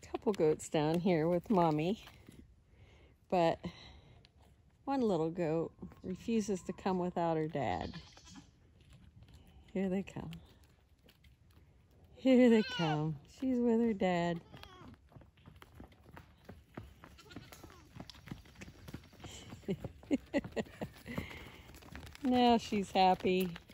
couple goats down here with mommy, but one little goat refuses to come without her dad. Here they come. Here they come. She's with her dad. Now she's happy.